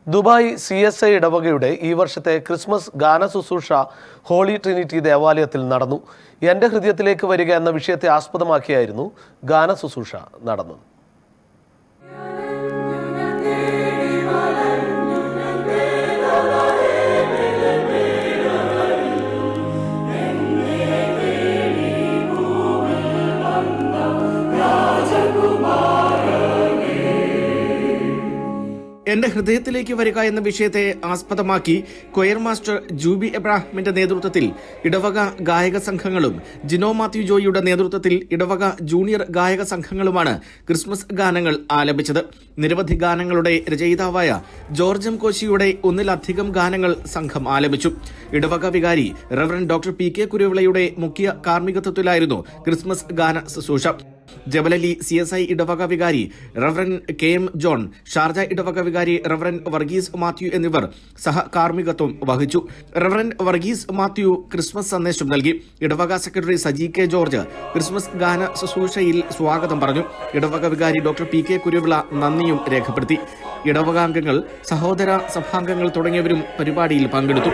Dubai CSI ഇടവകയുടെ ഈ വർഷത്തെ ക്രിസ്മസ് ഗാന ശുശ്രൂഷ ഹോളി ട്രിനിറ്റി ദേവാലയത്തിൽ നടന്നു. എൻ്റെ ഹൃദയത്തിലേക്ക് വരിക എന്ന വിഷയത്തെ ആസ്പദമാക്കിയായിരുന്നു ഗാന ശുശ്രൂഷ നടന്നത്. എന്റെ ഹൃദയത്തിലേക്ക് വരിക എന്ന വിഷയത്തെ ആസ്പദമാക്കി കൊയർ മാസ്റ്റർ ജൂബി എബ്രാഹിമിന്റെ നേതൃത്വത്തിൽ ഇടവക ഗായക സംഘങ്ങളും ജിനോ മാത്യു ജോയിയുടെ നേതൃത്വത്തിൽ ഇടവക ജൂനിയർ ഗായക സംഘങ്ങളുമാണ് ക്രിസ്മസ് ഗാനങ്ങൾ ആലപിച്ചത്. നിരവധി ഗാനങ്ങളുടെ രചയിതാവായ ജോർജ് എം കോശിയുടെ ഒന്നിലധികം ഗാനങ്ങൾ സംഘം ആലപിച്ചു. ഇടവക വികാരി റവറൻ ഡോക്ടർ PK കുരുവിളയുടെ മുഖ്യ കാർമ്മികത്വത്തിലായിരുന്നു ക്രിസ്മസ് ഗാന ശുശ്രൂഷ. ജബലലി CSI ഇടവക വികാരി റവറൻ KM ജോൺ, ഷാർജ ഇടവക വികാരി റവറൻ വർഗീസ് മാത്യു എന്നിവർ സഹകാർമ്മികത്വം വഹിച്ചു. റവറൻ വർഗീസ് മാത്യു ക്രിസ്മസ് സന്ദേശം നൽകി. ഇടവക secretary Saji K George Christmas ഗാന ശുശ്രൂഷയിൽ സ്വാഗതം പറഞ്ഞു. ഇടവക വികാരി ഡോക്ടർ PK കുരുവിള നന്ദിയും രേഖപ്പെടുത്തി. ഇടവകാംഗങ്ങൾ, സഹോദര സഭാംഗങ്ങൾ തുടങ്ങിയവരും പരിപാടിയിൽ പങ്കെടുത്തു.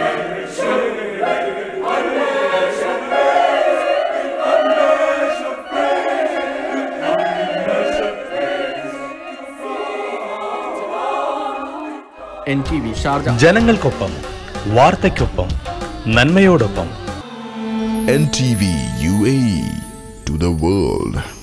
NTV Sharjah. ജനങ്ങൾക്കൊപ്പം, വാർത്തയ്ക്കൊപ്പം, നന്മയോടൊപ്പം. NTV UAE to the world.